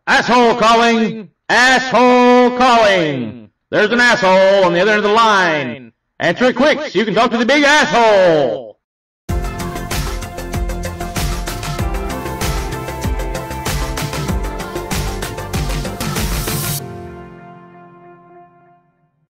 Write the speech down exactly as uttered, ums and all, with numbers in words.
Asshole calling! Asshole calling! There's an asshole on the other end of the line. Answer it quick so you can talk to the big asshole!